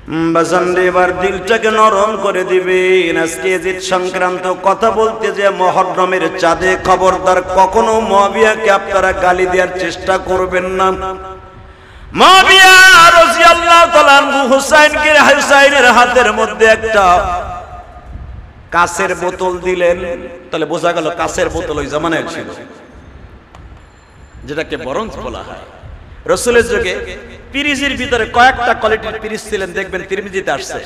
বাজানরে এবার দিলটাকে নরম করে দিবেন। আজকে ঈদ সংক্রান্ত কথা বলতে যে মুহররমের চাঁদে খবরদার কখনো মুয়াবিয়াকে আপনারা গালি দেওয়ার চেষ্টা করবেন না। মুয়াবিয়া রাদিয়াল্লাহু তাআলা আনহু হুসাইনের হাতের মধ্যে একটা কাঁচের বোতল দিলেন। তাহলে বোঝা গেল কাঁচের বোতল ওই জামানায় ছিল, যেটাকে বরঞ্চ বলা হয়। রাসূলের যুগে পিরিজের ভিতরে কয়েকটা কোয়ালিটির পিরিজ ছিলেন, দেখবেন তিরমিজিতে আসছে।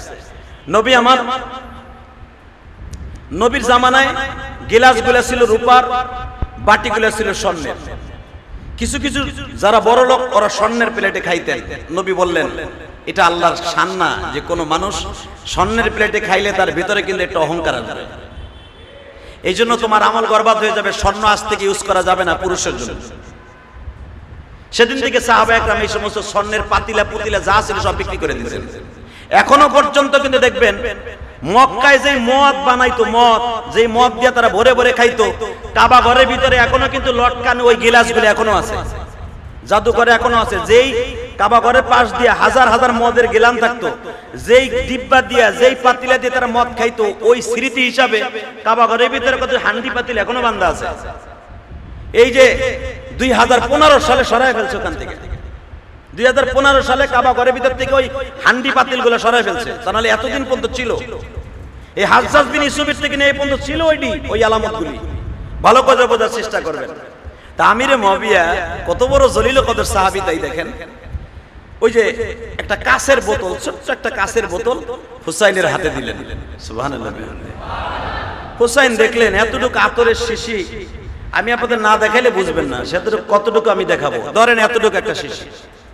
নবীর জামানায় গিলাসগুলো ছিল রূপার, বাটিগুলো ছিল স্বর্ণের। কিছু কিছু যারা বড় লোক ওরা স্বর্ণের প্লেটে খাইতেন। নবী বললেন এটা আল্লাহর শান না যে কোনো মানুষ স্বর্ণের প্লেটে খাইলে তার ভিতরে কিন্তু একটা অহংকার আসবে। এই জন্য তোমার আমল বরবাদ হয়ে যাবে। স্বর্ণ আজ থেকে ইউজ করা যাবে না পুরুষের জন্য। সেদিন থেকে সাহাবা একরাম এই সমস্ত স্বর্ণের পাতিলা পুতিলা যা ছিল সব বিক্রি করে দিয়েছেন। এখনো পর্যন্ত কিন্তু দেখবেন মক্কায় যেই মদ বানাইতো, যেই মদ দিয়ে তারা ভরে ভরে খাইতো, কাবা ঘরের ভিতরে এখনো কিন্তু লটকানো ওই গিলাসগুলো এখনো আছে, জাদুঘরে এখনো আছে। যেই কাবা ঘরের পাশ দিয়ে হাজার হাজার মদের গিলান থাকতো, যেই ডিব্বা দিয়া যেই পাতিলা দিয়ে তারা মদ খাইতো, ওই স্মৃতি হিসাবে কাবা ঘরের ভিতরে কত হান্ডি পাতিল এখনো বান্ধা আছে। এই যে 2015 সালে সরাই ফেলছে ওখান থেকে, 2015 সালে কাবা ঘরের ভিতর থেকে ওই হান্ডি পাতিল গুলো সরাই ফেলছে। তাহলে এতদিন পর্যন্ত ছিল এই হাজ্জাজ বিন ইউসুফের থেকে নিয়ে এই পর্যন্ত ছিল ওই আলামতগুলি। ভালো করে বোঝার চেষ্টা করবেন। তা আমিরে মুয়াবিয়া কত বড় জলিল কদর সাহাবী, তাই দেখেন ওই যে একটা কাঁচের বোতল, ছোট্ট একটা কাঁচের বোতল হুসাইনের হাতে দিলেন। সুবহানাল্লাহ। হুসাইন দেখলেন এতটুকু আতরের শিশি, আমি আপনাদের না দেখাইলে বুঝবেন না সেতটুকু কতটুকু আমি দেখাবো। ধরেন এতটুকু একটা শিশি,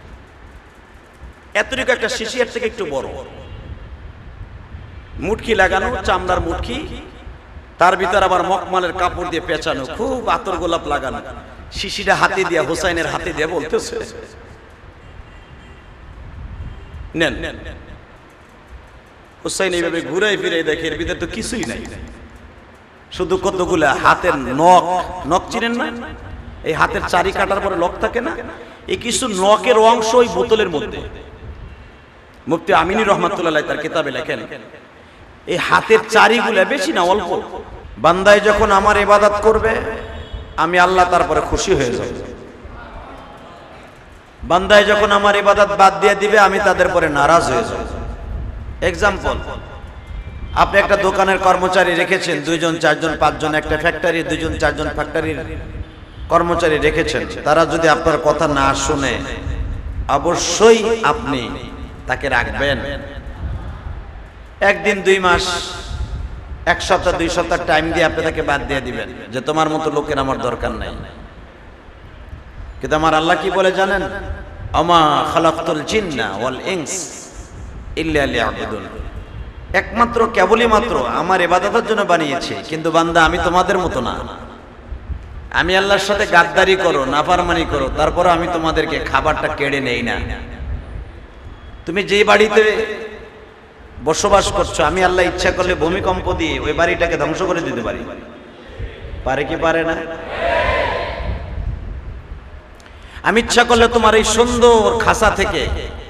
এতটুকু একটা শিশি, এর থেকে একটু বড়, মুটকি লাগানো, চামড়ার মুটকি, তার ভিতর আবার মকমালের কাপড় দিয়ে পেঁচানো, খুব আতর গোলাপ লাগানো। শিশিটা হাতে দিয়া হুসাইনের হাতে দিয়ে বলতেছে নেন। হুসাইন এইভাবে ঘুরাই ফিরে দেখে এর ভিতরে তো কিছুই নাই, শুধু কতগুলা হাতের নখ চিনেন না, এই হাতের চারি কাটার পরে নখ থাকে না, এই কিছু নখের অংশ ওই বোতলের মধ্যে। মুফতি আমিনী রহমাতুল্লাহ তার কিতাবে লেখেন এই হাতের চারিগুলা বেশি না অল্প। বান্দায় যখন আমার ইবাদত করবে আমি আল্লাহ তারপরে খুশি হয়ে যাব। বান্দায় যখন আমার ইবাদত বাদ দিয়ে দিবে আমি তাদের পরে নারাজ হয়ে যাব। এক্সাম্পল, আপনি একটা দোকানের কর্মচারী রেখেছেন, 2 জন 4 জন 5 জন, একটা ফ্যাক্টরি 2 জন 4 জন ফ্যাক্টরির কর্মচারী রেখেছেন। তারা যদি আপনার কথা না শুনে অবশ্যই আপনি তাকে রাখবেন। 1 দিন 2 মাস 1 সপ্তাহ 2 সপ্তাহ টাইম দিয়ে আপনি তাকে বাদ দিয়ে দিবেন যে তোমার মতো লোকের আমার দরকার নাই। কিন্তু আমার আল্লাহ কি বলে জানেন? আমা খালাকতুল জিন্না ওয়াল ইনস ইল্লা লিয়াবুদুন, একমাত্র কেবলই মাত্র আমার ইবাদতের জন্য বানিয়েছি। কিন্তু বান্দা আমি তোমাদের মতো না, আমি আল্লাহর সাথে গাদ্দারি করো, নাফরমানি করো, তারপর আমি তোমাদেরকে খাবারটা কেড়ে নেই না। তুমি যে বাড়িতে বসবাস করছো আমি আল্লাহ ইচ্ছা করলে ভূমিকম্প দিয়ে ওই বাড়িটাকে ধ্বংস করে দিতে পারি, পারে কি পারে না? আমি ইচ্ছা করলে তোমার এই সুন্দর খাসা থেকে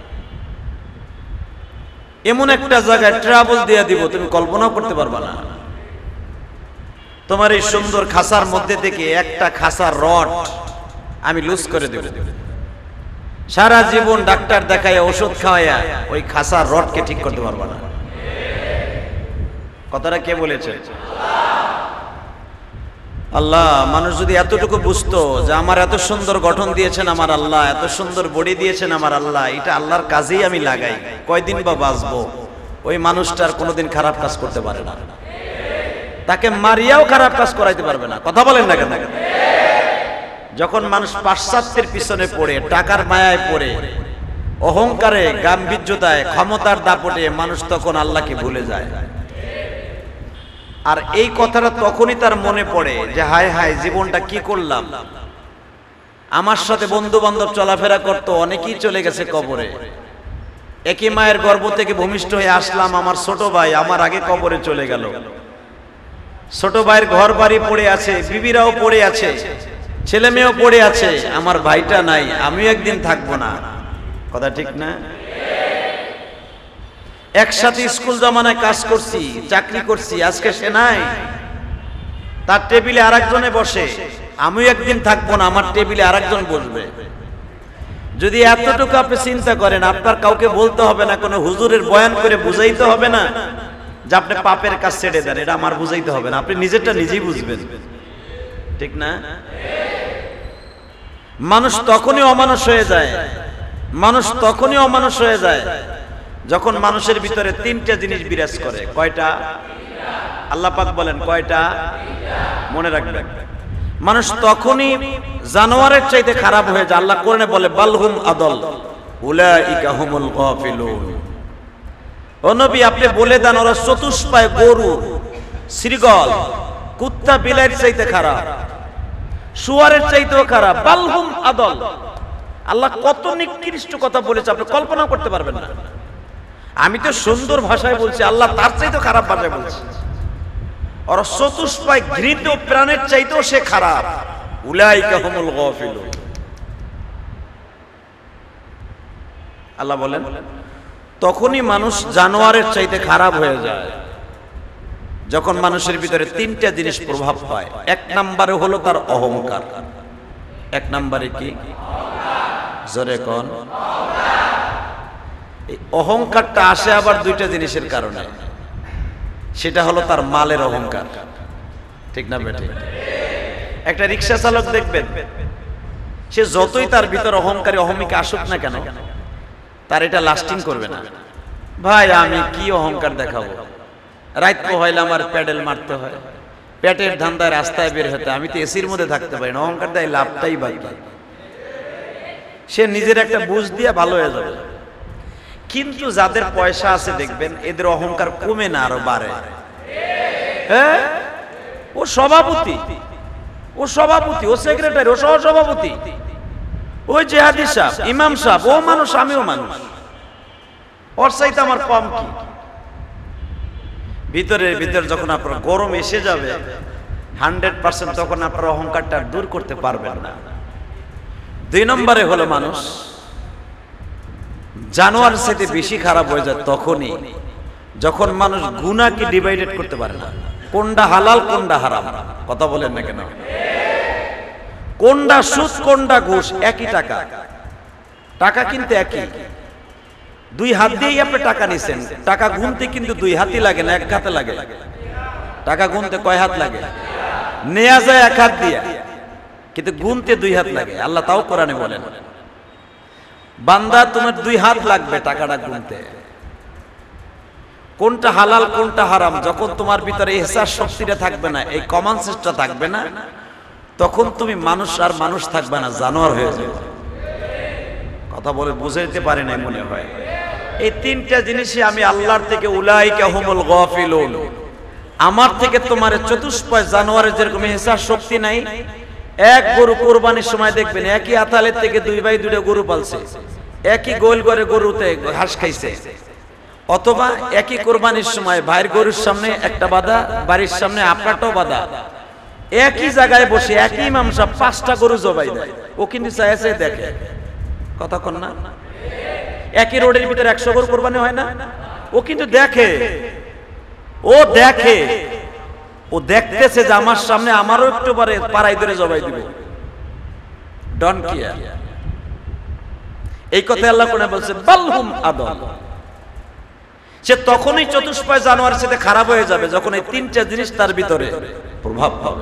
এমন একটা জায়গায় ট্রাভেল দিয়ে দিব তুমি কল্পনাও করতে পারবা না। তোমার এই সুন্দর খাসার মধ্যে থেকে একটা খাসার রড আমি লুজ করে দেব। সারা জীবন ডাক্তার দেখায় ওষুধ খাওয়ায়া ওই খাসার রডকে ঠিক করতে পারবা না। কথাটা কে বলেছে? আল্লাহ। মানুষ যদি এতটুকু বুঝতো যে আমার এত সুন্দর গঠন দিয়েছেন আমার আল্লাহ, এত সুন্দর বডি দিয়েছেন আমার আল্লাহ, এটা আল্লাহর কাজেই আমি লাগাই, কয়দিন বা বাঁচবো, ওই মানুষটার কোনোদিন খারাপ কাজ করতে পারে না। তাকে মারিয়াও খারাপ কাজ করাইতে পারবে না। কথা বলেন না কেন? যখন মানুষ পাশ্চাত্যের পিছনে পড়ে, টাকার মায়ায় পড়ে, অহংকারে, গাম্ভীর্যতায়, ক্ষমতার দাপটে মানুষ তখন আল্লাহকে ভুলে যায়। আর এই কথাটা তখনই তার মনে পড়ে যে হায় হায় জীবনটা কি করলাম। আমার সাথে বন্ধু বান্ধব চলাফেরা করতো, অনেকেই চলে গেছে কবরে। একই মায়ের গর্ভ থেকে ভূমিষ্ঠ হয়ে আসলাম, আমার ছোট ভাই আমার আগে কবরে চলে গেল। ছোট ভাইয়ের ঘর বাড়ি পড়ে আছে, বিবিরাও পড়ে আছে, ছেলে মেয়েও পড়ে আছে, আমার ভাইটা নাই, আমিও একদিন থাকবো না। কথা ঠিক না? একসাথে স্কুল জমানায় কাজ করছি, চাকরি করছি, আজকে সে নাই। তার টেবিলে আরেকজনে বসে, আমিও একদিন থাকবো না, আমার টেবিলে আরেকজন বসবে। যদি এতটুকু আপনি চিন্তা করেন, আপনার কাউকে বলতে হবে না, কোনো হুজুরের বয়ান করে বুঝাইতে হবে না যে আপনি পাপের কাজ ছেড়ে দেন, এটা আমার বুঝাইতে হবে না, আপনি নিজেরটা নিজেই বুঝবেন, ঠিক না? মানুষ তখনই অমানুষ হয়ে যায়, মানুষ তখনই অমানুষ হয়ে যায় যখন মানুষের ভিতরে তিনটা জিনিস বিরাজ করে। কয়টা? আল্লাহ পাক বলেন কয়টা? মনে রাখবেন। মানুষ তখনই জানোয়ারের চাইতে খারাপ হয়ে যায়। আল্লাহ কোরআনে বলে বালহুম আদল উলাইকা হুমুল গাফিলুন। ও নবী, আপনি বলে দেন ওরা চতুষ্পায় গরু, শ্রীগল, কুত্তা, বিলাইয়ের চাইতে খারাপ, শুয়ারের চাইতেও খারাপ। বালহুম আদল। আল্লাহ কত নিকৃষ্ট কথা বলেছে আপনি কল্পনা করতে পারবেন না। আমি তো সুন্দর ভাষায় বলছি, আল্লাহ তার চাইতেও খারাপ ভাষায় বলছে। ওরা চতুষ্পায় ঘৃত প্রাণের চাইতেও সে খারাপ। উলাইকা হুমুল গাফিলুন। আল্লাহ বলেন তখনই মানুষ জানোয়ারের চাইতে খারাপ হয়ে যায় যখন মানুষের ভিতরে তিনটা জিনিস প্রভাব পায়। এক নম্বরে হলো তার অহংকার। এক নম্বরে কি? জোরে কোন? এই অহংকারটা আসে আবার দুইটা জিনিসের কারণে। সেটা হলো তার মালের অহংকার, ঠিক না বেটি? একটা রিক্সা চালক দেখবেন, সে যতই তার ভিতর অহংকারী অহমিকা আসুক না কেন, তার এটা লাস্টিং করবে না। ভাই আমি কি অহংকার দেখাবো, রাত হইলে আমার প্যাডেল মারতে হয়, পেটের ধান্দায় রাস্তায় বের হতে, আমি তো এসির মধ্যে থাকতে পারি না, অহংকার দেয় লাভটাই বাকি। সে নিজের একটা বুঝ দিয়ে ভালো হয়ে যাবে। কিন্তু যাদের পয়সা আছে দেখবেন এদের অহংকার কমে না, আরো বাড়ে। হ্যাঁ, ও সভাপতি, ও সভাপতি, ও সেক্রেটারি, ও সহসভাপতি, ওই জিহাদি সাহেব, ইমাম সাহেব, ও মানুষ, আমিও মানুষ, ওর চাইতে আমার কম কি? ভিতরের ভিতর যখন আপনার গরম এসে যাবে 100%, তখন আপনার অহংকারটা দূর করতে পারবেন না। দুই নম্বরে হলো মানুষ জানোয়ার সাথে বেশি খারাপ হয়ে যায় তখনই যখন মানুষ গুনাহকে ডিভাইডেড করতে পারে না, কোনটা হালাল কোনটা হারাম। কথা বলেন না কেন? কোনটা সুদ কোনটা ঘুষ, একই টাকা, টাকা কিন্তু একই, দুই হাত দিয়েই আপনি টাকা নিছেন। টাকা গুনতে কিন্তু দুই হাতই লাগে না, এক হাতে লাগে। টাকা গুনতে কয় হাত লাগে? নেয়া যায় এক হাত দিয়া, কিন্তু গুনতে দুই হাত লাগে। আল্লাহ তাও কোরআনে বলেন বান্দা তোমার দুই হাত লাগবে টাকাটা গুনতে। কোনটা হালাল কোনটা হারাম যখন তোমার ভিতরে ইহসাস শক্তিটা থাকবে না, এই কমন সেন্সটা থাকবে না, তখন তুমি মানুষ আর মানুষ থাকবে না, জানোয়ার হয়ে যাবে। কথা বলে বুঝাইতে পারি না মনে হয়। এই তিনটা জিনিসই আমি আল্লাহর থেকে উলাইকা হুমুল গাফিলুন, আমার থেকে তোমার চতুষ্পয় জানোয়ারের যেরকম ইহসাস শক্তি নাই। এক গরু কোরবানির সময় দেখবেন একই আতালের থেকে দুই ভাই দুটো গরু পালছে, একই গোল করে গরুতে ঘাস খাইছে, অথবা একই কোরবানির সময় ভাইয়ের গরুর সামনে একটা বাধা, বাড়ির সামনে আপনারটাও বাধা, একই জায়গায় বসে একই ইমাম সাহেব 5টা গরু জবাই দেয়, ও কিন্তু চাইছে দেখে। কথা কন না? একই রোডের ভিতরে 100 গরু কোরবানি হয় না, ও কিন্তু দেখে, ও দেখে, ও দেখতেছে যে আমার সামনে আমারও একটু পরে পাড়াই ধরে জবাই দিব। Don't care. এই কথা আল্লাহ কোরআনে বলছে বালহুম আদল। সে তখনই চতুষ্পয় জানোয়ারের সাথে খারাপ হয়ে যাবে যখন এই তিনটা জিনিস তার ভিতরে প্রভাব পাবে।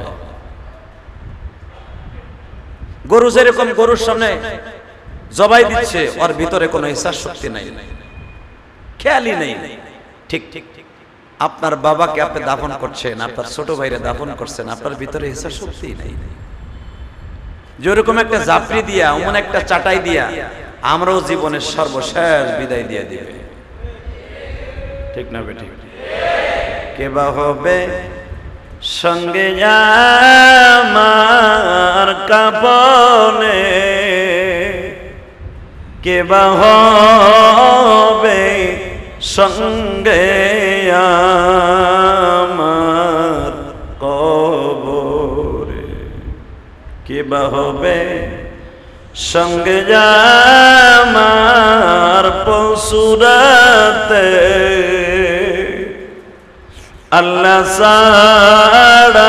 গরু যেরকম গরুর সামনে জবাই দিচ্ছে, ওর ভিতরে কোনো ইচ্ছার শক্তি নাই, খেয়ালই নেই। ঠিক ঠিক আপনার বাবাকে আপনি দাফন করছেন, আপনার ছোট ভাইরে দাফন করছেন, আপনার ভিতরে ইচ্ছার শক্তি নাই। যেরকম একটা জাফরি দিয়া, এমন একটা চাটাই দিয়া আমরাও জীবনের সর্বশেষ বিদায় দিয়ে দিবে, ঠিক না বেটি? কে বা হবে সঙ্গে আমার কাপনে, কে বা হবে সঙ্গে আমার কবরে, কে বা হবে সঙ্গে আমার পশুরাতে। আল্লাহ ছাড়া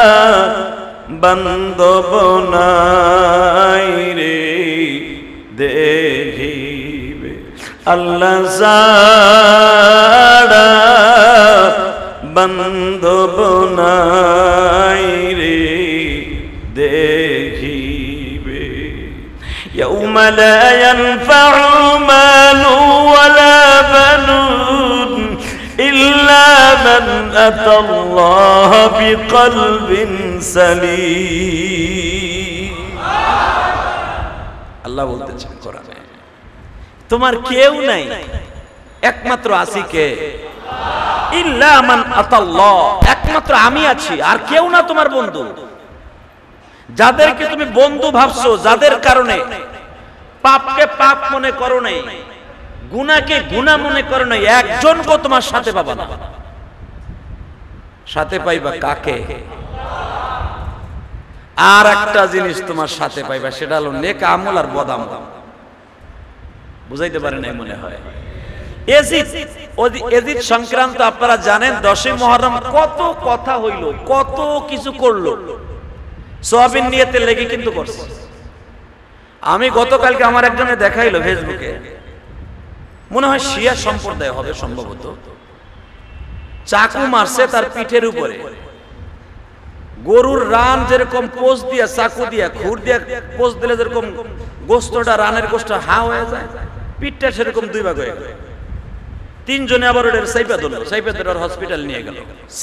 বান্ধব নাই রে দেখিবে, আল্লাহ ছাড়া বান্ধব নাই রে দেখিবে। ইয়াউমা লা ইয়ানফাউ মালু ওয়ালা বানুন ইল্লা মান আতাল্লাহ বিকলবিন সালিম। আল্লাহ বলতেছেন কোরআনে, তোমার কেউ নাই, একমাত্র আছি কে? ইল্লা মান আতাল্লাহ, একমাত্র আমি আছি, আর কেউ না তোমার বন্ধু। যাদেরকে তুমি বন্ধু ভাবছো, যাদের কারণে পাপকে পাপ মনে করো নাই, গুনাহকে গুনাহ মনে করো নাই, একজনকে তোমার সাথে পাবা না। সাথে পাইবা কাকে? আর একটা জিনিস তোমার সাথে পাইবা, সেটা হলো নেক আমল আর বদ আমল। বুঝাইতে পারে নাই মনে হয়। এজিদ সংক্রান্ত আপনারা জানেন, 10ই মুহররম কত কথা হইল, কত কিছু করলো, সোয়াবিন নিয়তে লেগে কিন্তু করছে। আমি গতকালকে আমার একজনে দেখাইলো ফেসবুকে, মনে হয় শিয়া সম্প্রদায় হবে সম্ভবত, চাকু মারছে তার পিঠের উপরে। গরুর রান যেরকম পোজ দিয়া, চাকু দিয়া, খুর দিয়া পোজ দিলে যেরকম গোস্তটা, রানের গোস্ত হা হয়ে যায়, পিঠটা সেরকম 2 ভাগ হয়ে গেল। 3 জনে আবার ওটার সাইপা ধরল, সাইপা ধরে হসপিটাল নিয়ে গেল।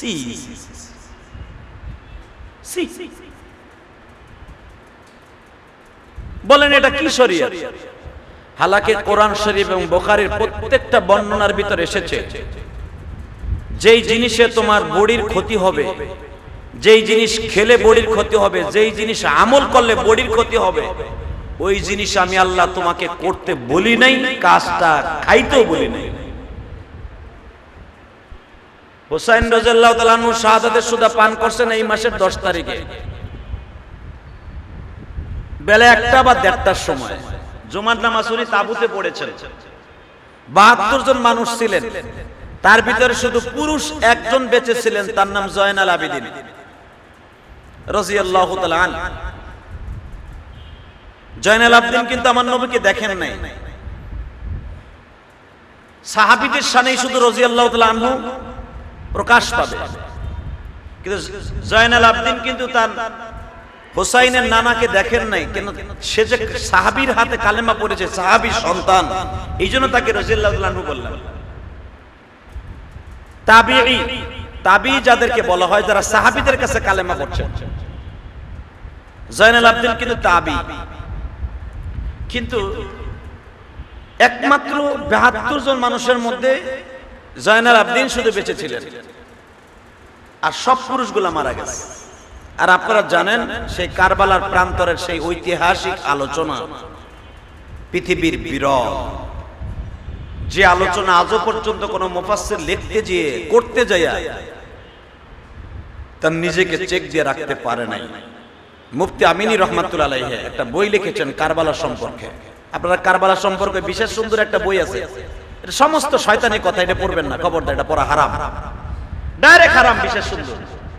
বলেন এটা কি শরীয়ত? হালাকে কোরআন শরীফ এবং বুখারীর প্রত্যেকটা বর্ণনার ভিতরে এসেছে, যেই জিনিসে তোমার বডির ক্ষতি হবে, যেই জিনিস খেলে বডির ক্ষতি হবে, যেই জিনিস আমল করলে বডির ক্ষতি হবে, ওই জিনিস আমি আল্লাহ তোমাকে করতে বলি নাই, কাজটা খাইতেও বলি নাই। হুসাইন রাদিয়াল্লাহু তাআলা আনহু শাহাদাতের সুদা পান করছেন এই মাসের 10 তারিখে বেলা 1টা বা 1:30টার সময়। জুমার নামাজ উনি তাঁবুতে পড়েছেন। 72 জন মানুষ ছিলেন, তার ভিতরে শুধু পুরুষ একজন বেঁচে ছিলেন, তার নাম জয়নাল আবেদিন রাদিয়াল্লাহু তাআলা আনহু। জয়নাল আবেদিন কিন্তু আমার নবীকে দেখেন নাই। সাহাবীদের শানেই শুধু রাদিয়াল্লাহু তাআলা আনহু প্রকাশ পাবে, কিন্তু জয়নাল আবেদিন কিন্তু তার হুসাইনের নানাকে দেখেন নাই। কেন? সে যে সাহাবীর হাতে কালেমা পড়েছে, সাহাবীর সন্তান, এই জন্য তাকে রাদিয়াল্লাহু তাআলা আনহু বললাম। তাবিঈ যাদেরকে বলা হয়, যারা সাহাবীদের কাছে কালেমা পড়ছেন, জয়নাল আবেদিন কিন্তু তাবিঈ। কিন্তু একমাত্র 72 জন মানুষের মধ্যে জয়নাল আবেদিন শুধু বেঁচে ছিলেন, আর সব পুরুষগুলা মারা গেছে। আর আপনারা জানেন, সেই কারবালার প্রান্তরের সেই ঐতিহাসিক আলোচনা পৃথিবীর বিরল, যে আলোচনা আজও পর্যন্ত কোন মুফাসসির লিখতে গিয়ে, করতে যায়া তার নিজেকে চেক দিয়ে রাখতে পারে নাই। মুফতি আমিনী রাহমাতুল্লাহ আলাইহি একটা বই লিখেছেন কারবালা সম্পর্কে। আপনারা কারবালা সম্পর্কে বিশেষ সুন্দর একটা বই আছে, এটা সমস্ত শয়তানি কথা, এটা পড়বেন না, খবরদার, এটা পড়া হারাম, ডাইরেক্ট হারাম, বিশেষ সুন্দর।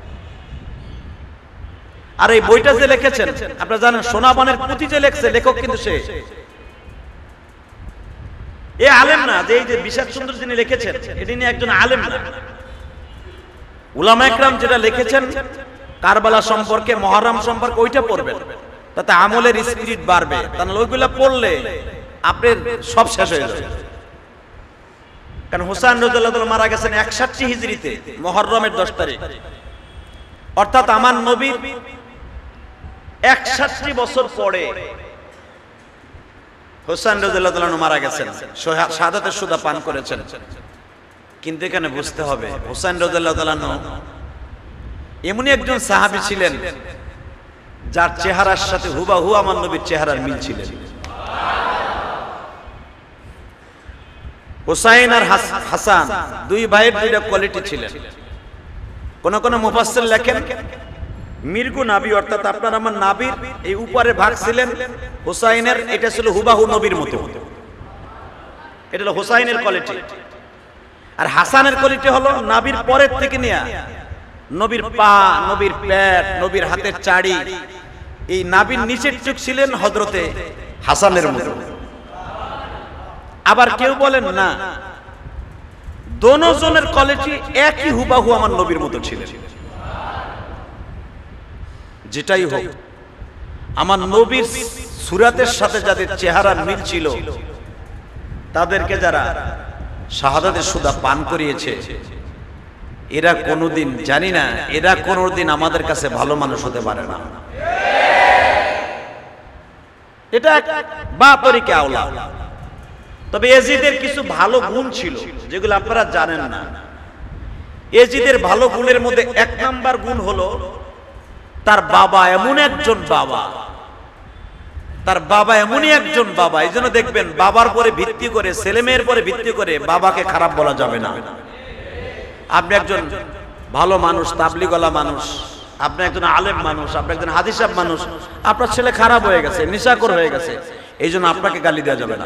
আর এই বইটা যে লিখেছেন আপনারা জানেন, সোনাবনের পুঁথি যে লিখছে, লেখক কিন্তু সে এ আলেম না, যে এই যে বিশেষ সুন্দর যিনি লিখেছেন, এটি নিয়ে একজন আলেম না। উলামা ইকরাম যেটা লিখেছেন কারবালা সম্পর্কে, মুহররম সম্পর্কে, ওইটা পড়বেন, তাতে আমলের স্পিরিট বাড়বে। তাহলে ওইগুলা পড়লে আপনার সব শেষ হয়ে যাবে। কারণ হুসাইন রাদিয়াল্লাহু তাআলা মারা গেছেন 61 হিজরিতে, মুহররমের 10 তারিখ, অর্থাৎ আমার নবীর 61 বছর পরে হুসাইন রাদিয়াল্লাহু তাআলা মারা গেছেন, শাহাদাতের সুদা পান করেছেন। কিন্তু এখানে বুঝতে হবে, হুসাইন রাদিয়াল্লাহু তাআলা এমনই একজন সাহাবী ছিলেন যার চেহারার সাথে হুবাহু আমার নবীর চেহারার মিল ছিলেন। হুসাইন আর হাসান 2 ভাইয়ের 2টা কোয়ালিটি ছিলেন। কোন কোন মুফাসসির লেখেন মির্গু নাবি, অর্থাৎ আপনার আমার নাবির এই উপরে ভাগ ছিলেন হুসাইনের, এটা ছিল হুবাহু নবীর মতো, এটা হলো হুসাইনের কোয়ালিটি। আর হাসানের কোয়ালিটি হলো নাবির পরের থেকে নেয়া, নবীর পা, নবীর পেট, নবীর হাতের চাড়ি, এই নাবির নিচের চোখ ছিলেন হযরতে হাসানের মতো। আবার কেউ বলেন না, দোনোজনের কোয়ালিটি একই হুবাহু আমার নবীর মতো ছিলেন। যেটাই হোক, আমার নবীর সুরাতের সাথে যাদের চেহারার মিল ছিল, তাদেরকে যারা শাহাদাতের সুদা পান করিয়েছে, এরা কোনোদিন, জানি না, এরা কোনোদিন আমাদের কাছে ভালো মানুষ হতে পারে না। এটা বা তরিকে আওলা। তবে এজিদের কিছু ভালো গুণ ছিল যেগুলো আপনারা জানেন না। এজিদের ভালো গুণের মধ্যে এক নাম্বার গুণ হলো তার বাবা এমন একজন বাবা, তার বাবা এমনই একজন বাবা। এই জন্য দেখবেন বাবার পরে ভিত্তি করে, ছেলে মেয়ের পরে ভিত্তি করে বাবাকে খারাপ বলা যাবে না। আপনি একজন ভালো মানুষ, তাবলিগওয়ালা মানুষ, আপনি একজন আলেম মানুষ, আপনি একজন হাদিস সাহেব মানুষ, আপনার ছেলে খারাপ হয়ে গেছে, নেশাখোর হয়ে গেছে, এই জন্য আপনাকে গালি দেওয়া যাবে না।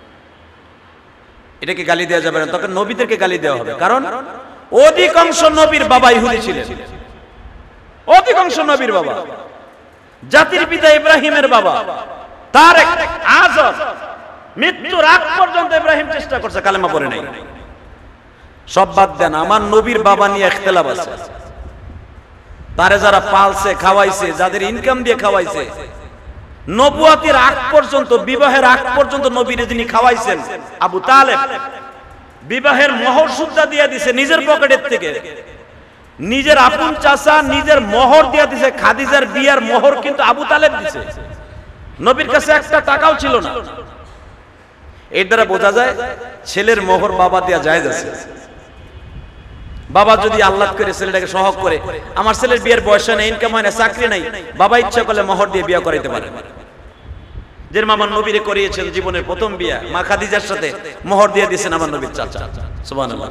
এটাকে গালি দেওয়া যাবে না, তখন নবীদেরকে গালি দেওয়া হবে। কারণ অধিকাংশ নবীর বাবা ইহুদি ছিলেন, অধিকাংশ নবীর বাবা। জাতির পিতা ইব্রাহিমের বাবা তার আজর মৃত্যুর আগ পর্যন্ত ইব্রাহিম চেষ্টা করছে, কালেমা পড়ে নাই। সব বাদ দেন, আমার নবীর বাবা নিয়ে ইখতিলাফ আছে। তারে যারা পালছে, খাওয়াইছে, যাদের ইনকাম দিয়ে খাওয়াইছে, নবুয়াতের আগ পর্যন্ত, বিবাহের আগ পর্যন্ত নবীরে যিনি খাওয়াইছেন আবু তালেব, বিবাহের মোহর সুদ্ধা দিয়ে দিছে নিজের পকেটের থেকে। নিজের আপন চাচা নিজের মোহর দিয়ে দিছে, খাদিজার বিয়ার মোহর কিন্তু আবু তালেব দিছে। নবীর কাছে একটা টাকাও ছিল না। এর দ্বারা বোঝা যায় ছেলের মোহর বাবা দেয়া জায়েজ আছে। বাবা যদি আল্লাহ করে ছেলেটাকে সহগ করে, আমার ছেলের বিয়ের বয়স নেই, ইনকাম হয় না, চাকরি নাই, বাবা ইচ্ছা করলে মোহর দিয়ে বিয়ে করাইতে পারে। যে আমার নবীরে করিয়েছেন জীবনের প্রথম বিয়া, মা খাদিজার সাথে মোহর দিয়ে দিয়েছেন আমার নবীর চাচা। সুবহানাল্লাহ।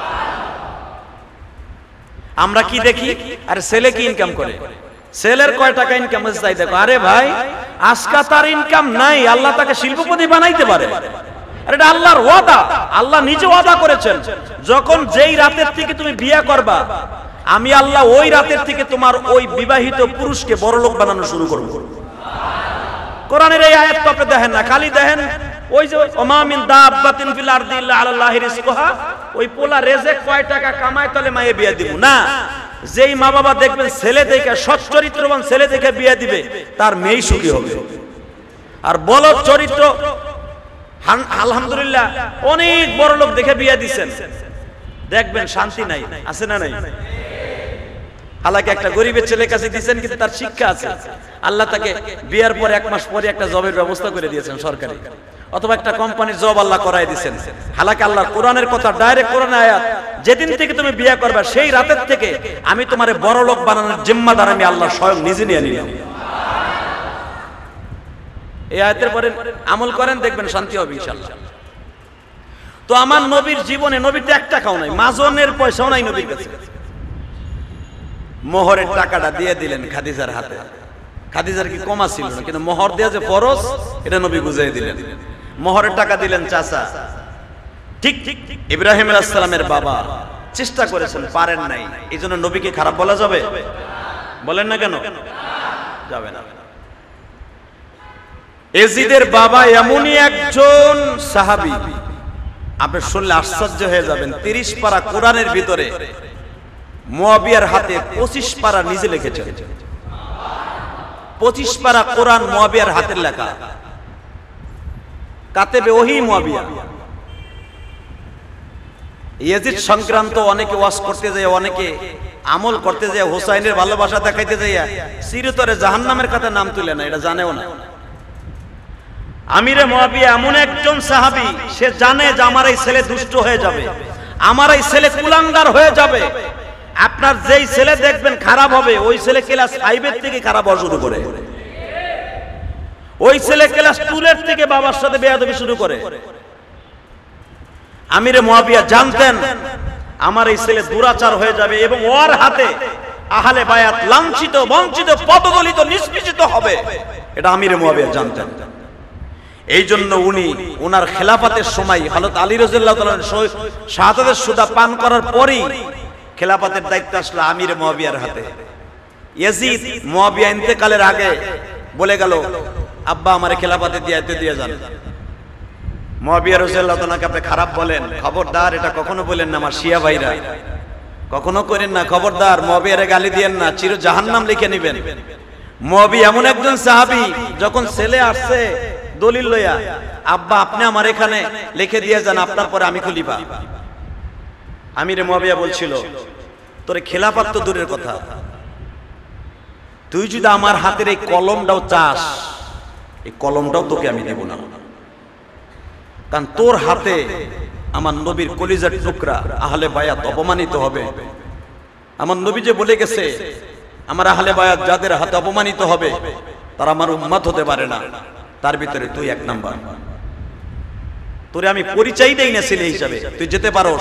আমরা কি দেখি, আরে ছেলে কি ইনকাম করে, ছেলের কয় টাকা ইনকাম আছে তাই দেখো। আরে ভাই, আজকা তার ইনকাম নাই, আল্লাহ তাকে শিল্পপতি বানাইতে পারে। আর এটা আল্লাহর ওয়াদা, আল্লাহ নিজে ওয়াদা করেছেন, যখন যেই রাতের থেকে তুমি বিয়ে করবা, আমি আল্লাহ ওই রাতের থেকে তোমার ওই বিবাহিত পুরুষকে বড়লোক বানানো শুরু করব। কোরআনের এই আয়াত তো আপনি দেখেন না, খালি দেখেন ওই যে ওমা মিন দাব্বাতিন ফিল আরদি ইল্লা আলাল্লাহি রিজকুহা, ওই পোলা রেজেক কয় টাকা কামায় তাহলে মায়ে বিয়ে দিব না। যেই মা বাবা দেখবেন ছেলে দেখে, সৎ চরিত্রবান ছেলে দেখে বিয়ে দিবে, তার মেয়েই সুখী হবে। আর বলদ চরিত্র, আলহামদুলিল্লাহ অনেক বড় লোক দেখে বিয়ে দিচ্ছেন, দেখবেন শান্তি নাই, আছে না নাই? হালাকি একটা গরিবের ছেলের কাছে দিচ্ছেন, কিন্তু তার শিক্ষা আছে, আল্লাহ তাকে বিয়ের পর 1 মাস পরে একটা জবের ব্যবস্থা করে দিয়েছেন সরকারি, অথবা একটা কোম্পানির জব আল্লাহ করাই দিয়েছেন। হালাকি আল্লাহ কোরআনের কথা, ডাইরেক্ট কোরআনের আয়াত, যেদিন থেকে তুমি বিয়ে করবে সেই রাতের থেকে আমি তোমারে বড় লোক বানানোর জিম্মাদার আমি আল্লাহ স্বয়ং নিজে নিয়ে নিলাম। এই আয়াতের পরে আমল করেন, দেখবেন শান্তি হবে ইনশাআল্লাহ। তো আমার নবীর জীবনে, নবীর তো 1 টাকাও নাই, মাজনের পয়সাও নাই নবীর কাছে। মোহরের টাকাটা দিয়ে দিলেন খাদিজার হাতে। খাদিজার কি কমা ছিল না, কিন্তু মোহর দেয়া যে ফরজ এটা নবী বুঝিয়ে দিলেন। মোহরের টাকা দিলেন চাচা। ঠিক ইব্রাহিম আলাইহিস সালামের বাবা চেষ্টা করেছেন, পারেন নাই, এই জন্য নবীকে খারাপ বলা যাবে? বলেন না কেন যাবে না। এজিদের বাবা এমনই একজন সাহাবী, আপনি শুনলে আশ্চর্য হয়ে যাবেন। 30 পারা কোরআনের ভিতরে মুয়াবিয়ার হাতে 25 পারা নিজে লিখেছেন। 25 পারা কোরআন মুয়াবিয়ার হাতের লেখা। কাতেবে ওহী মুয়াবিয়া। ইয়াজিদ সংক্রান্ত অনেকে ওয়াজ করতে যায়, অনেকে আমল করতে যায়, হুসাইনের ভালোবাসা দেখাইতে যায়, চিরতরে জাহান্নামের কথা নাম তুলে না, এটা জানেও না। আমিরে মুয়াবিয়া এমন একজন সাহাবী, সে জানে যে আমার এই ছেলে দুষ্ট হয়ে যাবে, আমার এই ছেলে কুলাঙ্গার হয়ে যাবে। আপনার যেই ছেলে দেখবেন খারাপ হবে, ওই ছেলে ক্লাস 5 এর থেকে খারাপ হওয়া শুরু করে, ওই ছেলে ক্লাস 2 এর থেকে বাবার সাথে বেয়াদবি শুরু করে। আমিরে মুয়াবিয়া জানতেন আমার এই ছেলে দুরাচার হয়ে যাবে এবং ওর হাতে আহলে বায়াত লাঞ্ছিত, বঞ্চিত, পদদলিত, নিষ্পেষিত হবে, এটা আমিরে মুয়াবিয়া জানতেন। এই জন্য উনি ওনার খেলাফতের সময় হযরত আলী রাদিয়াল্লাহু তাআলা শাহাদাতের সুদা পান করার পরেই খেলাফতের দায়িত্ব আসলো আমির মুয়াবিয়ার হাতে। ইয়াজিদ মুয়াবিয়া ইন্তেকালের আগে বলে গেল, আব্বা আমারে খেলাফতে দিয়ে যান। মুয়াবিয়া রাদিয়াল্লাহু তাআলাকে আপনি খারাপ বলেন, খবরদার এটা কখনো বলেন না আমার শিয়া ভাইরা, কখনো করেন না, খবরদার মুয়াবিয়ারে গালি দিয়েন না, চির জাহান্নাম লিখে নেবেন। মুয়াবিয়া এমন একজন সাহাবী, যখন ছেলে আসছে দলিল লইয়া, আব্বা আপনি আমার এখানে লিখে দিয়ে যান, আপনার পরে আমি খলিফা। আমিরে মুয়াবিয়া বলছিল, তোরে খেলাফত তো দূরের কথা, তুই যদি আমার হাতের এই কলমটাও চাস, এই কলমটাও তোকে আমি দেব না, কারণ তোর হাতে আমার নবীর কলিজার টুকরা আহলে বায়াত অপমানিত হবে। আমার নবী যে বলে গেছে, আমার আহলে বায়াত যাদের হাতে অপমানিত হবে তারা আমার উম্মত হতে পারে না, তার ভিতরে তুই এক নাম্বার। তোরে আমি পরিচয় দেই না ছেলে হিসাবে, তুই যেতে পারোস।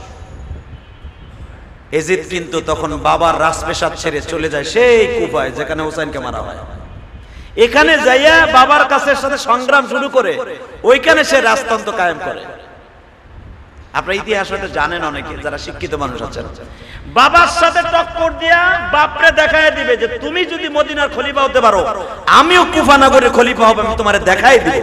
এজিদ কিন্তু তখন বাবার রাজপ্রাসাদ ছেড়ে চলে যায় সেই কুফায়, যেখানে হোসেনকে মারা হয়। এখানে যাইয়া বাবার কাছের সাথে সংগ্রাম শুরু করে, ওইখানে সে রাজতন্ত্র কায়েম করে। আপনারা ইতিহাস হয়তো জানেন অনেকে যারা শিক্ষিত মানুষ আছেন, বাবার সাথে টক্কর দিয়া বাপরে দেখায় দিবে যে তুমি যদি মদিনার খলিফা হতে পারো, আমিও কুফা নগরের খলিফা হব, আমি তোমারে দেখাই দিব।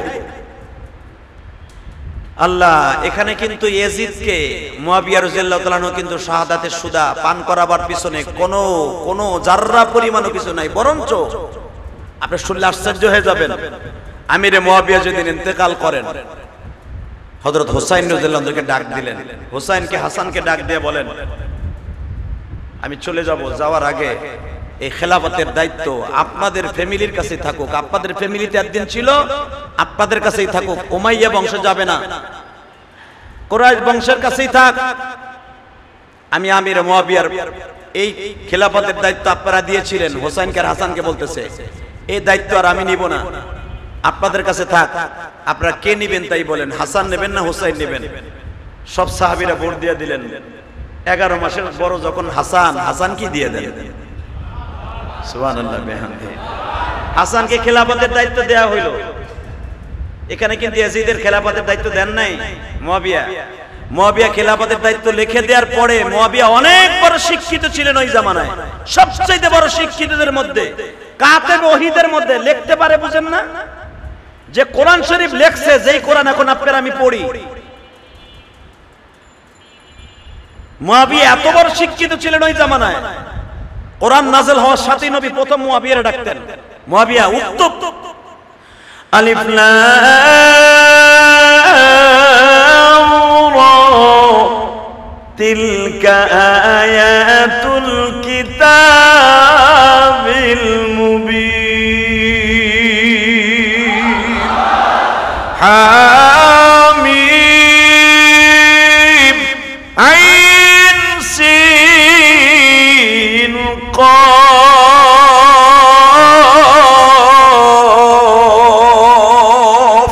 আল্লাহ এখানে কিন্তু ইয়াজিদকে মুয়াবিয়া রাদিয়াল্লাহু তাআলা আনহু কিন্তু শাহাদাতের সুদা পান করাবার পিছনে কোনো জাররা পরিমাণও কিছু নাই, বরঞ্চ আপনি শুনলে আশ্চর্য হয়ে যাবেন। আমিরে মুয়াবিয়া যেদিন ইন্তেকাল করেন, হযরত হুসাইন রাদিয়াল্লাহু আনহুকে ডাক দিলেন। হুসাইনকে হাসানকে ডাক দিয়ে বলেন, আমি চলে যাব, যাওয়ার আগে এই খেলাফতের দায়িত্ব আপনাদের ফ্যামিলির কাছেই থাকুক, আপনাদের ফ্যামিলিতে একদিন ছিল, আপনাদের কাছেই থাকুক, উমাইয়া বংশ যাবে না, কুরাইশ বংশের কাছেই থাক। আমি আমির মুয়াবিয়ার এই খেলাফতের দায়িত্ব আপনারা দিয়েছিলেন, হুসাইনকে আর হাসানকে বলতেছে, এই দায়িত্ব আর আমি নিব না, আপনাদের কাছে থাক, আপনারা কে নেবেন তাই বলেন, হাসান নেবেন না হুসাইন নেবেন? সব সাহাবীরা ভোট দিয়ে দিলেন। 11 মাসের বড় যখন হাসান কি দিয়ে দেন? সুবহানাল্লাহ বিহামদিহি। হাসানকে খেলাফতের দায়িত্ব দেয়া হইল। এখানে কিন্তু ইয়াজিদের খেলাফতের দায়িত্ব দেন নাই মুয়াবিয়া খেলাফতের দায়িত্ব লিখে দেওয়ার পরে মুয়াবিয়া অনেক বড় শিক্ষিত ছিলেন ওই জামানায়, সবচেয়ে বড় শিক্ষিতদের মধ্যে, কাতেব ওহীদের মধ্যে। লিখতে পারে, বুঝেন না, যে কোরআন শরীফ লেখছে, যেই কোরআন এখন আপনারা আমি পড়ি। মুয়াবিয়া এত বড় শিক্ষিত ছিলেন ওই জামানায়, কোরআন নাযিল হওয়ার সাথে নবী প্রথম মুয়াবিয়ারে ডাকতেন। মুয়াবিয়া উত্তপ আলিফ লাম রা তিলকা আয়াতুল কিতাবিল মুবিন হামিম আইন সিন কফ।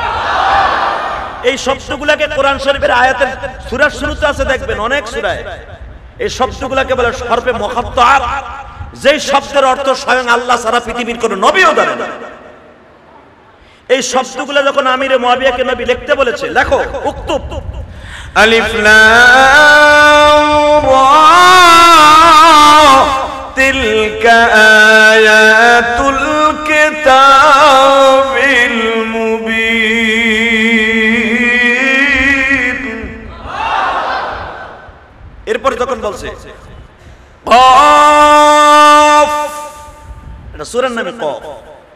এই শব্দগুলোকে কোরআন শরীফের আয়াতের সূরার শুরুতে আছে, দেখবেন অনেক সূরায় এই শব্দগুলোকে বলে হরফে মুকাত্তাআত, যেই শব্দের অর্থ স্বয়ং আল্লাহ ছাড়া পৃথিবীর কোনো নবীও জানে না। এই শব্দগুলো যখন আমিরে মুয়াবিয়াকে নবী লিখতে বলেছে, লেখো উক্তুব আলিফ লাম রা তিলকা আয়াতুল কিতাবিল মুবিন। এরপর যখন বলছে কফ, এটা সূরার নামে কফ,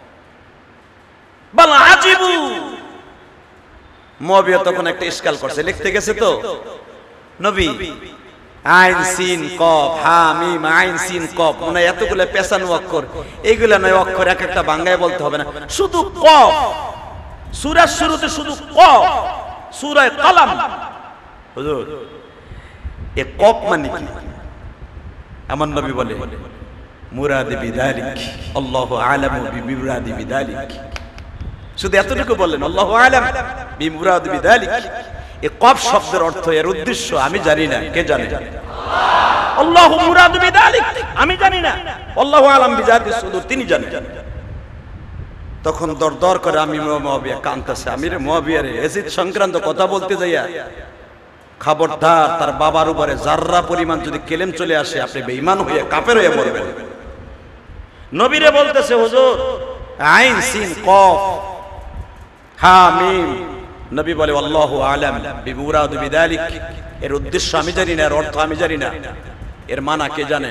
বাল আজিবু। মুয়াবিয়া তখন একটা ইশকাল করছে, লিখতে গেছে তো নবী, আইন সিন কফ হা মিম আইন সিন কফ, মানে এতগুলো পেছানো অক্ষর, এইগুলা নয় অক্ষর, এক একটা বাংলায় বলতে হবে না, শুধু কফ। সূরার শুরুতে শুধু কফ, সূরা কলম। হুজুর এ কফ মানে কি? আমার নবী বলে মুরাদ বিযালিক আল্লাহু আলামু বিমুরাদ বিযালিক। শুধু এতটুকু বললেন, আল্লাহু আলাম বিমুরাদ বিযালিক। এই কফ শব্দের অর্থ, এর উদ্দেশ্য আমি জানি না, কে জানে? আল্লাহু মুরাদ বিযালিক, আমি জানি না। আল্লাহু আলাম বিযাতিস সুদূর, তিনি জানেন। তখন দরদর করে আমি মুয়াবিয়া কাঁদতেছে, আমির মুয়াবিয়া রে, এজিদ সংক্রান্ত কথা বলতে যাইয়া খবরদার, তার বাবার উপরে জাররা পরিমাণ যদি কেলেম চলে আসে আপনি বেঈমান হয়ে কাফের হয়ে মরবেন। নবীরে বলতেছে, হুজুর আইন সিন কফ হা মিম। নবী বলে আল্লাহু আলাম বিমুরাদু বিযালিক, এর উদ্দেশ্য আমি জানি না, এর অর্থ আমি জানি না, এর মানা কে জানে?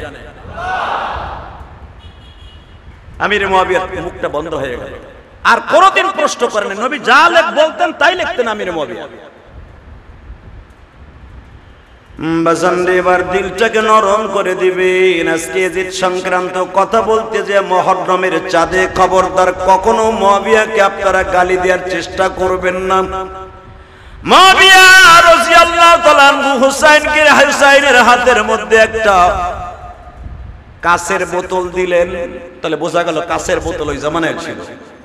আমির মুয়াবিয়ার মুখটা বন্ধ হয়ে গেল, আর কোনদিন প্রশ্ন করেন না। নবী যা বলতেন তাই লিখতেন আমির মুয়াবিয়া। বাজানরে এবার দিলটাকে নরম করে দিবেন। আজকে এজিদ সংক্রান্ত কথা বলতে যে মুহররমের চাঁদে খবরদার কখনো মুয়াবিয়াকে আপনারা গালি দেওয়ার চেষ্টা করবেন না। মুয়াবিয়া রাদিয়াল্লাহু তাআলা আনহু হুসাইনের হাতের মধ্যে একটা কাঁচের বোতল দিলেন। তাহলে বোঝা গেল কাঁচের বোতল ওই জামানায় ছিল,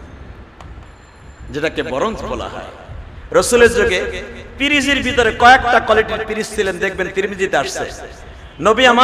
যেটাকে বরঞ্চ বলা হয়। রাসূলের যুগে পিরিজের ভিতরে কয়েকটা কোয়ালিটির পিরিজ ছিলেন, দেখবেন তিরমিজিতে আসছে। নবী আমার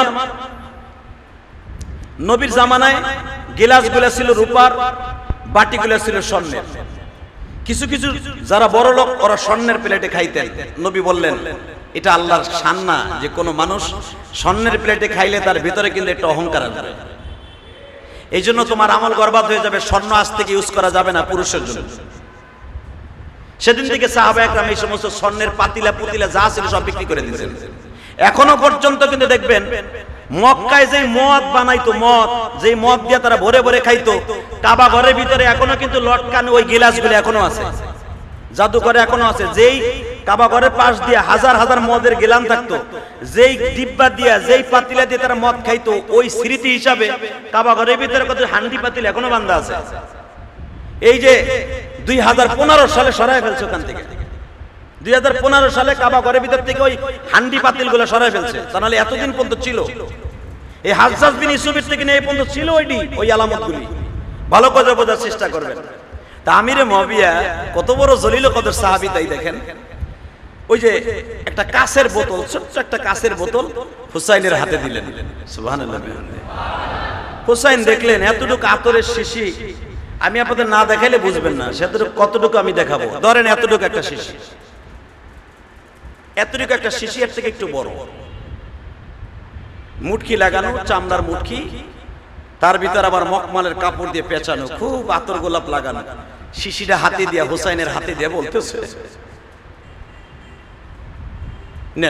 নবীর জামানায় গিলাসগুলো ছিল রূপার, বাটিগুলো ছিল স্বর্ণের। কিছু কিছু যারা বড় লোক ওরা স্বর্ণের প্লেটে খাইতেন। নবী বললেন এটা আল্লাহর শান না যে কোনো মানুষ স্বর্ণের প্লেটে খাইলে তার ভিতরে কিন্তু একটা অহংকার আসবে। এই জন্য তোমার আমল বরবাদ হয়ে যাবে। স্বর্ণ আজ থেকে ইউজ করা যাবে না পুরুষের জন্য। সেদিন থেকে সাহাবা একরাম এই সমস্ত স্বর্ণের পাতিলা পুতিলা যা ছিল সব বিক্রি করে দিয়েছেন। এখনো পর্যন্ত কিন্তু দেখবেন মক্কায় যে মদ বানাইতো, মদ যে মদ দিয়ে তারা ভরে ভরে খাইতো, কাবা ঘরের ভিতরে এখনো কিন্তু লটকানো ওই গিলাসগুলো এখনো আছে, জাদুঘরে এখনো আছে। যেই কাবা ঘরের পাশ দিয়ে হাজার হাজার মদের গিলান থাকতো, যেই ডিব্বা দিয়া যেই পাতিলা দিয়ে তারা মদ খাইতো, ওই স্মৃতি হিসাবে কাবা ঘরের ভিতরে কত হান্ডি পাতিল এখনো বান্ধা আছে। এই যে 2015 সালে সরাই ফেলছে ওখান থেকে, 2015 সালে কাবা ঘরের ভিতর থেকে ওই হান্ডি পাতিল গুলো সরাই ফেলছে। তা নাহলে এতদিন পর্যন্ত ছিল। এই হাজ্জাজ বিন ইউসুফের থেকে নিয়ে এই পর্যন্ত ছিল ওই আলামতগুলি। ভালো করে বোঝার চেষ্টা করবেন। তা আমিরে মুয়াবিয়া কত বড় জলিল কদর সাহাবী, তাই দেখেন ওই যে একটা কাঁচের বোতল, ছোট্ট একটা কাঁচের বোতল হুসাইনের হাতে দিলেন। সুবহানাল্লাহ। হুসাইন দেখলেন এতটুকু আতরের শিশি, আমি আপনাদের না দেখাইলে বুঝবেন না সেতটুকু কতটুকু আমি দেখাবো। ধরেন এতটুকু একটা শিশি, এতটুকু একটা শিশি, এর থেকে একটু বড়, মুটকি লাগানো, চামড়ার মুটকি, তার ভিতর আবার মকমালের কাপড় দিয়ে পেঁচানো, খুব আতর গোলাপ লাগানো। শিশিটা হাতে দিয়া হুসাইনের হাতে দিয়ে বলতেছে নেন।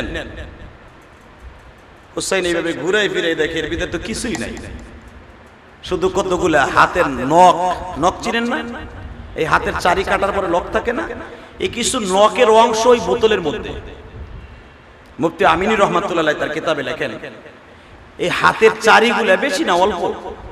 হুসাইন এইভাবে ঘুরাই ফিরে দেখে এর ভিতরে তো কিছুই নাই, শুধু কতগুলা হাতের নখ। নখ চিনেন না? এই হাতের চারি কাটার পরে নখ থাকে না, এই কিছু নখের অংশ ওই বোতলের মধ্যে। মুফতি আমিনী রহমাতুল্লাহ তার কিতাবে লেখেন এই হাতের চারিগুলা বেশি না, অল্প,